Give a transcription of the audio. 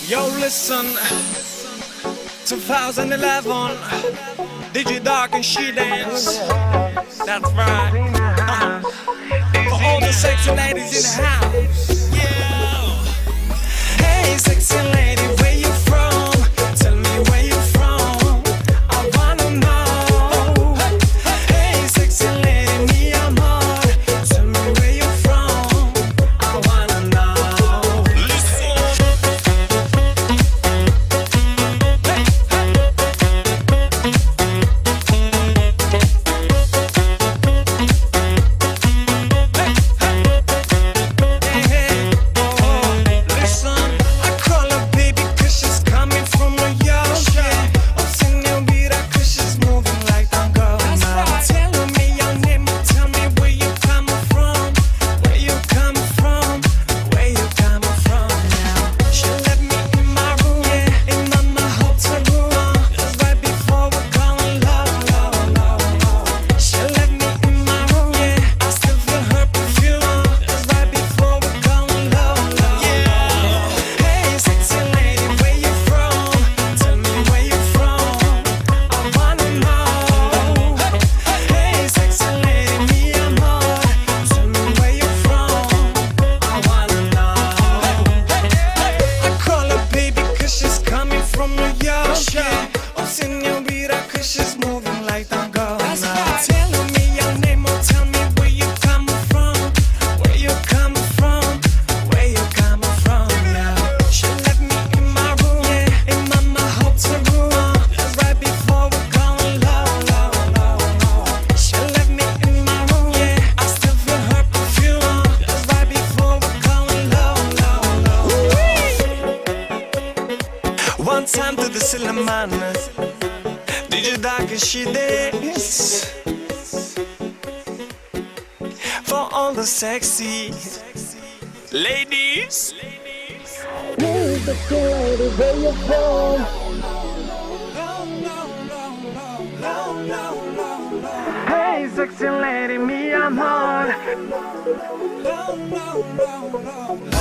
Yo, listen, 2011, DJ Dark and She Dance. That's right. For all the sexy ladies in the house. Yeah. Hey, sexy lady, where you from? Tell me where you from. I wanna know. Hey, sexy lady, mi amor. Tell me where you from. I wanna know. Listen. One time to the Silliman, DJ Dark and She Dance. For all the sexy ladies. Hey, sexy lady, where you from? Hey, sexy lady, mi amor.